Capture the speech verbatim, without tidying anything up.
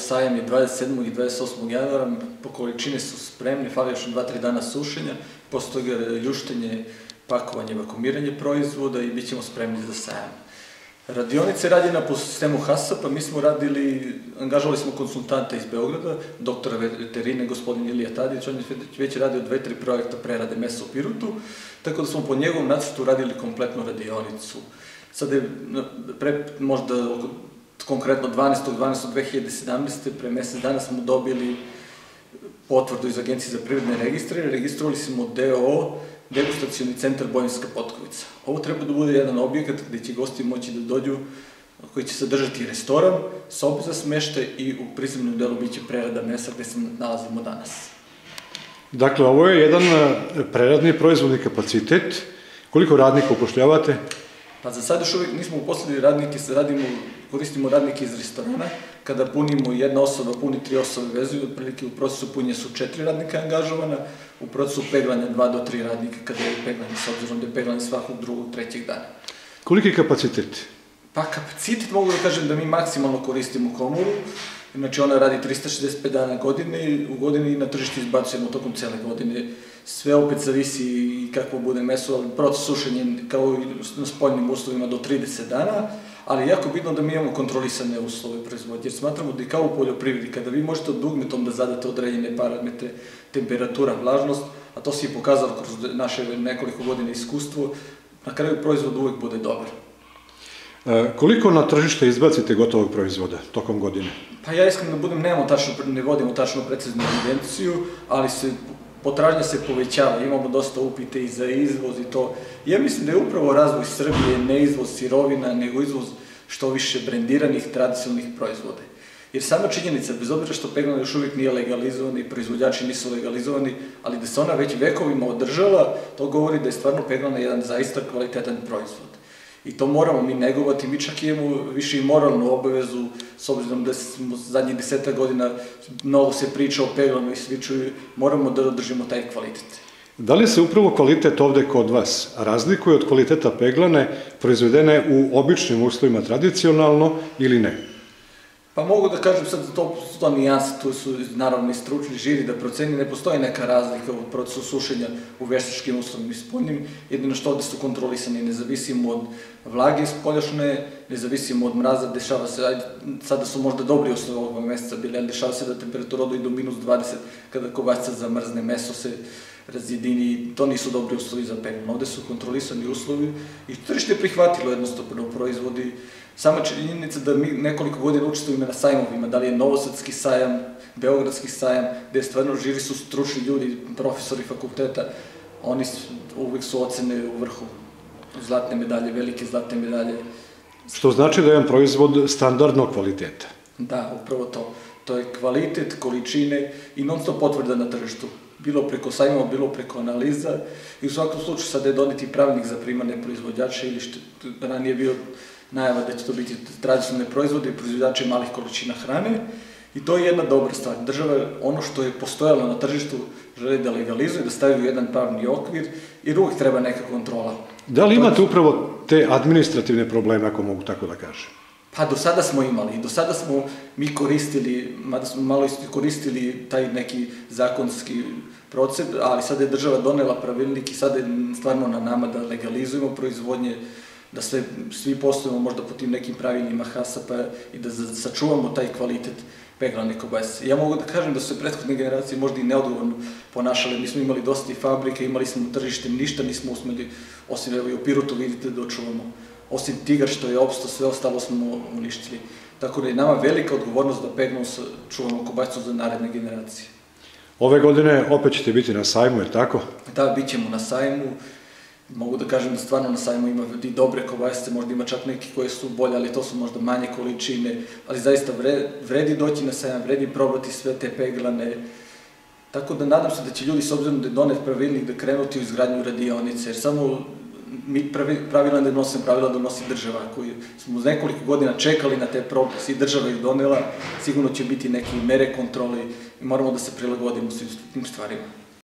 sajam je dvadeset sedmog i dvadeset osmog januara, po količine su spremne, fali još dva do tri dana sušenja, posle toga ljuštenje, pakovanje, vakuumiranje proizvoda i bit ćemo spremni za sajam. Radionica je rađena po sistemu HASAP-a, mi smo radili, angažovali smo konsultanta iz Beograda, doktora veterine, gospodin Ilija Tadić, on je već radio dve, tri projekta prerade mesa u Pirotu, tako da smo po njegovom nacrtu radili kompletnu radionicu. Sada je, možda konkretno dvanaestog decembra dve hiljade sedamnaeste. pre mesec dana smo dobili potvrdu iz Agencije za privredne registre, registrovali smo D O O, Degustacioni centar Bojinska Potkovica. Ovo treba da bude jedan objekat gde će gosti moći da dođu, koji će sadržati restoran, sobu za smeštaj i u prizemnom delu biće prerada mesa gde se nalazimo danas. Dakle, ovo je jedan preradni proizvodni kapacitet. Koliko radnika upošljavate? Pa za sad još uvijek nismo uposlili radnike, koristimo radnike iz restorana. Kada punimo, jedna osoba puni, tri osobe vezuju, otprilike u procesu punjenja su četiri radnika angažovana, u procesu peglanja dva do tri radnika kada je peglanje, s obzirom da je peglanje svakog drugog, trećeg dana. Koliki je kapacitet? Pa kapacitet mogu da kažem da mi maksimalno koristimo komoru, znači ona radi trista šezdeset pet dana godine, u godini i na tržištu izbacujemo tokom cele godine. Sve opet zavisi i kakvo bude meso, ali proces sušenja kao i na spoljnim uslovima do trideset dana, ali je jako bitno da mi imamo kontrolisane uslove proizvodnje, jer smatramo da i kao u poljoprivredi, kada vi možete dugmetom da zadate određene parametre, temperatura, vlažnost, a to se je pokazalo kroz naše nekoliko godina iskustvo, na kraju proizvod uvek bude dobar. Koliko na tržište izbacite gotovog proizvoda tokom godine? Pa ja iskreno da budem, ne vodimo tačno preciznu evidenciju, ali se potražnja se povećava, imamo dosta upite i za izvoz i to. Ja mislim da je upravo razvoj Srbije ne izvoz sirovina, nego izvoz što više brendiranih, tradicionalnih proizvoda. Jer sama činjenica, bez obzira što peglana još uvijek nije legalizovana i proizvođači nisu legalizovani, ali da se ona već vekovima održala, to govori da je stvarno peglana jedan zaista kvalitetan proizvod. I to moramo mi negovati, mi čak imamo više i moralnu obavezu, s obzirom da smo zadnjih deseta godina mnogo se priča o peglanu i sliču, moramo da održimo taj kvalitet. Da li se upravo kvalitet ovde kod vas razlikuje od kvaliteta peglane proizvedene u običnim uslovima tradicionalno ili ne? Pa mogu da kažem sad, to su to nijanse, tu su naravno i stručni žiri da proceni, ne postoji neka razlika u procesu sušenja u veštačkim uslovima i spoljnim, jedino što ovde su kontrolisani, ne zavisimo od vlage spoljašnje, ne zavisimo od mraza, dešava se, ajde, sada su možda dobri uslovi ovog meseca bili, ali dešava se da temperatura ode i do minus dvadeset, kada kobasica zamrzne, meso se razjedini, to nisu dobri uslovi za peglanu. Ovde su kontrolisani uslovi i tržište je prihvatilo jednostavno proizvodi. Sama činjenica da mi nekoliko godina učestvujemo na sajmovima, da li je Novosadski sajam, Beogradski sajam, gde stvarno žiri su stručni ljudi, profesori fakulteta, oni uvijek su ocene u vrhu. Zlatne medalje, velike zlatne medalje. Što znači da je jedan proizvod standardnog kvaliteta? Da, upravo to. To je kvalitet, količine i non stop potvrda na tržištu. Bilo preko sajmova, bilo preko analiza i u svakom slučaju sada je doneti pravilnik za primarne proizvođače ili što ranije bio najava da će to biti tradicionalne proizvode i proizvođače malih količina hrane i to je jedna dobra stvar. Država ono što je postojalo na tržištu želi da legalizuje, da stavi u jedan pravni okvir jer uvijek treba neka kontrola. Da li imate upravo te administrativne probleme, ako mogu tako da kažem? Pa do sada smo imali i do sada smo mi koristili, mada smo malo koristili taj neki zakonski proces, ali sada je država donela pravilnik i sada je stvarno na nama da legalizujemo proizvodnje, da svi poslujemo možda po tim nekim pravilima HASAP-a i da sačuvamo taj kvalitet peglane kobasice. Ja mogu da kažem da su se prethodne generacije možda i neodgovorno ponašale. Mi smo imali dosta i fabrike, imali smo tržište, ništa nismo usmeli, osim evo i u Pirotu vidite da očuvamo. Osim Tigar što je opstao, sve ostalo smo uništili. Tako da je nama velika odgovornost da peglanu čuvamo kobasicu za naredne generacije. Ove godine opet ćete biti na sajmu, je tako? Da, bit ćemo na sajmu. Mogu da kažem da stvarno na sajmu ima i dobre kobasice, možda ima čak neki koje su bolje, ali to su možda manje količine, ali zaista vredi doći na sajam, vredi probati sve te peglane. Tako da nadam se da će ljudi, s obzirom da je donet pravilnik, da krenuti u izgradnju radionice, jer samo mi pravila ne donosimo, pravila donosi država, koju smo uz nekoliko godina čekali na te propise i država ih donela, sigurno će biti neke mere kontrole i moramo da se prilagodimo svim tim stvarima.